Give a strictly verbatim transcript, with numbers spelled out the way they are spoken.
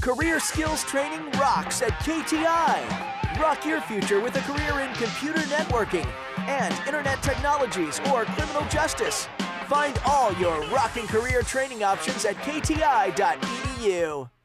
Career skills training rocks at K T I. Rock your future with a career in computer networking and internet technologies or criminal justice. Find all your rocking career training options at K T I dot E D U.